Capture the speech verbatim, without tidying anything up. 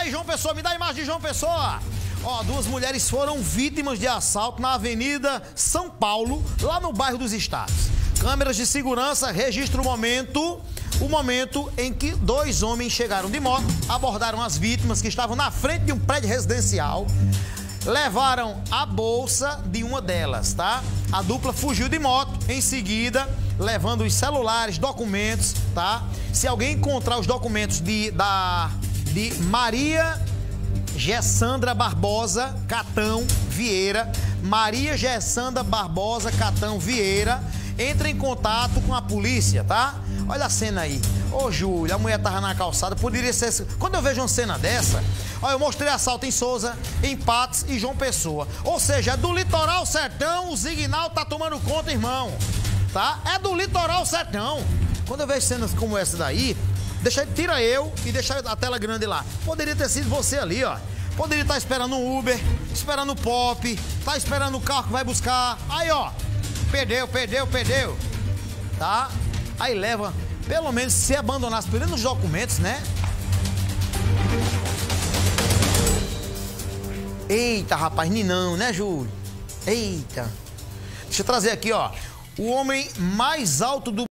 aí, João Pessoa, me dá a imagem de João Pessoa. Ó, duas mulheres foram vítimas de assalto na Avenida São Paulo, lá no bairro dos Estados. Câmeras de segurança registram o momento, o momento em que dois homens chegaram de moto, abordaram as vítimas que estavam na frente de um prédio residencial, levaram a bolsa de uma delas, tá? A dupla fugiu de moto, em seguida, levando os celulares, documentos, tá? Se alguém encontrar os documentos de, da, de Maria Gessandra Barbosa Catão Vieira, Maria Gessandra Barbosa Catão Vieira, entra em contato com a polícia, tá? Olha a cena aí. Ô, Júlio, a mulher tava na calçada, poderia ser... Quando eu vejo uma cena dessa, ó, eu mostrei assalto em Souza, em Patos e João Pessoa. Ou seja, é do litoral sertão, o Signal tá tomando conta, irmão. Tá? É do litoral sertão. Quando eu vejo cenas como essa daí, deixa, tira eu e deixa a tela grande lá. Poderia ter sido você ali, ó. Poderia estar esperando um Uber, esperando o Pop, tá esperando o carro que vai buscar. Aí, ó, perdeu, perdeu, perdeu. Tá? Aí leva, pelo menos, se abandonasse, pelo menos os documentos, né? Eita, rapaz, Ninão, né, Júlio? Eita. Deixa eu trazer aqui, ó. O homem mais alto do